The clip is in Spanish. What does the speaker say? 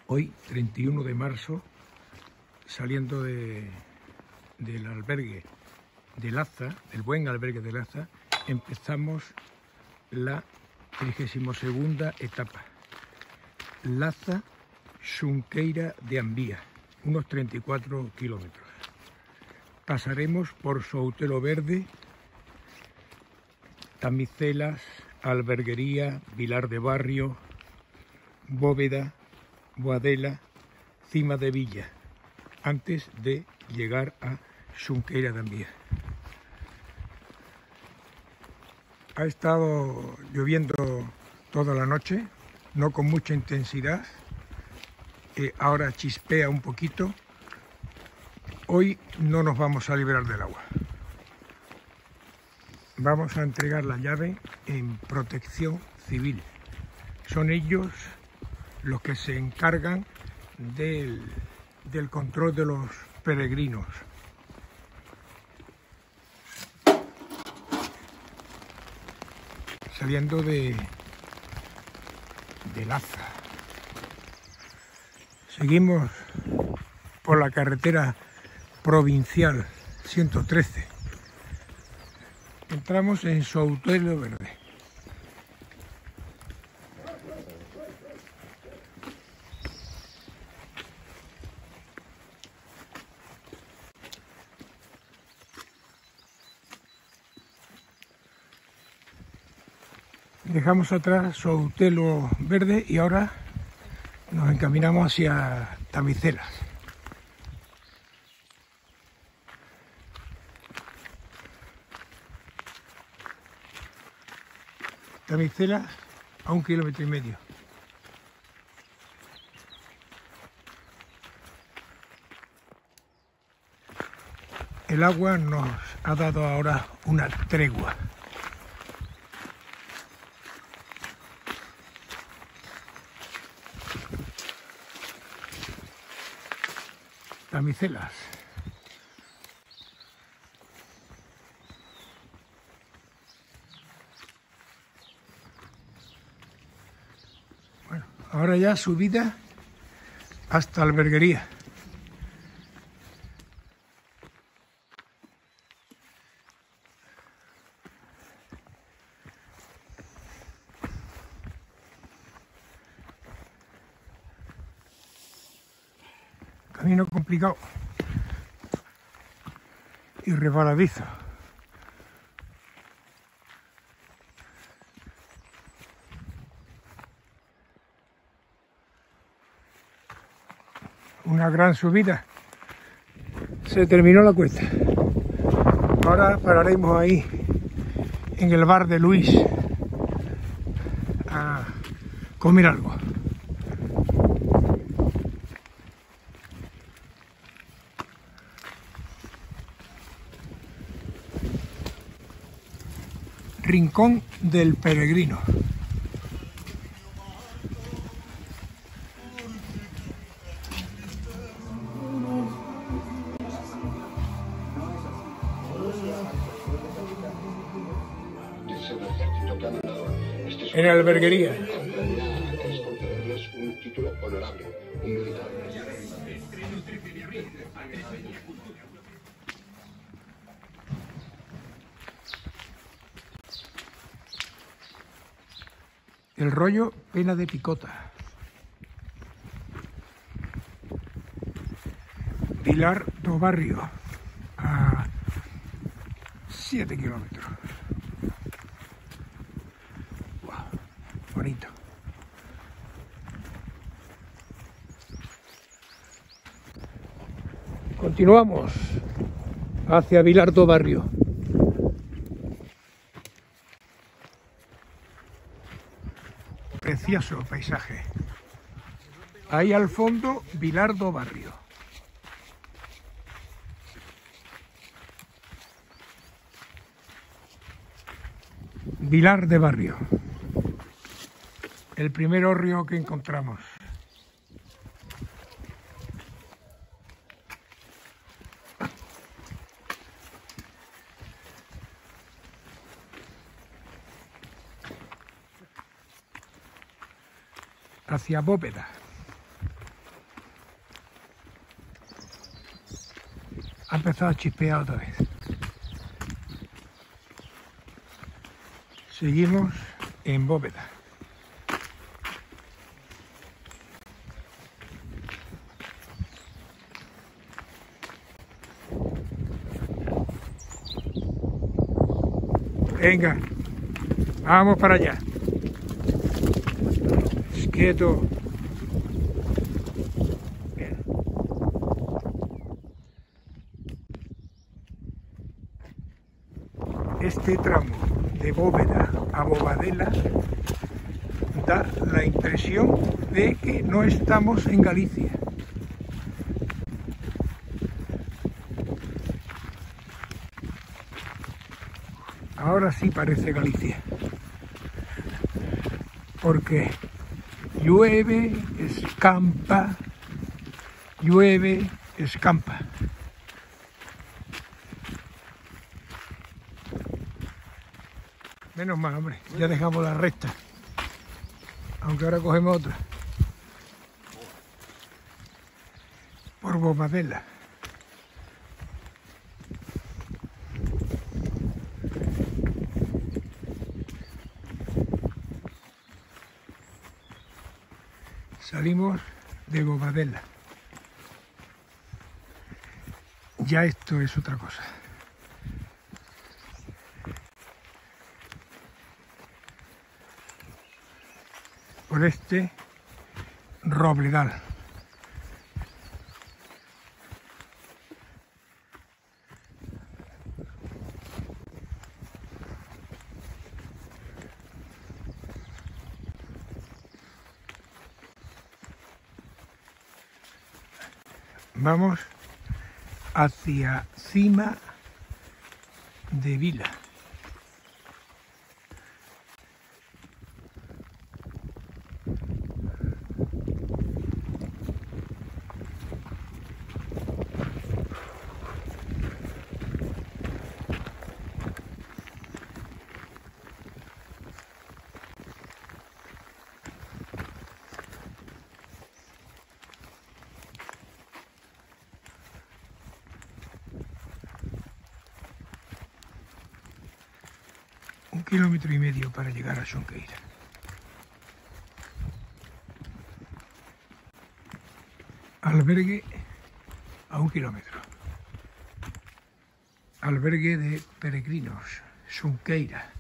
Hoy, 31 de marzo, saliendo del albergue de Laza, del buen albergue de Laza, empezamos la 32ª etapa. Laza, Xunqueira de Ambía, unos 34 kilómetros. Pasaremos por Soutelo Verde, Tamicelas, Alberguería, Vilar de Barrio, Bóveda, Boadela, Cima de Villa, antes de llegar a Xunqueira de Ambía. Ha estado lloviendo toda la noche, no con mucha intensidad, ahora chispea un poquito. Hoy no nos vamos a librar del agua. Vamos a entregar la llave en Protección Civil. Son ellos los que se encargan del control de los peregrinos. Saliendo de Laza. Seguimos por la carretera provincial 113. Entramos en Soutelo Verde. Dejamos atrás Soutelo Verde y ahora nos encaminamos hacia Tamicelas. Tamicelas a 1,5 kilómetros. El agua nos ha dado ahora una tregua. Tamicelas. Bueno, ahora ya subida hasta Alberguería. Camino complicado y resbaladizo. Una gran subida. Se terminó la cuesta. Ahora pararemos ahí en el bar de Luis a comer algo. Rincón del Peregrino. En Alberguería. Es concederles un título honorable, un militar. El rollo Pena de Picota. Vilar do Barrio, a 7 kilómetros. Wow, bonito. Continuamos hacia Vilar do Barrio. Precioso paisaje. Ahí al fondo, Vilar do Barrio. Vilar de Barrio. El primer hórreo que encontramos. Hacia Bóveda. Ha empezado a chispear otra vez. Seguimos en Bóveda. Venga, vamos para allá. Quieto. Bien. Este tramo de Bóveda a Bobadela da la impresión de que no estamos en Galicia. Ahora sí parece Galicia, porque llueve, escampa, llueve, escampa. Menos mal, hombre, ya dejamos la recta, aunque ahora cogemos otra, por Bobadela. Salimos de Bobadela. Ya esto es otra cosa. Por este Robledal. Vamos hacia Cima de Vila. Un kilómetro y medio para llegar a Xunqueira. Albergue a 1 kilómetro. Albergue de peregrinos, Xunqueira.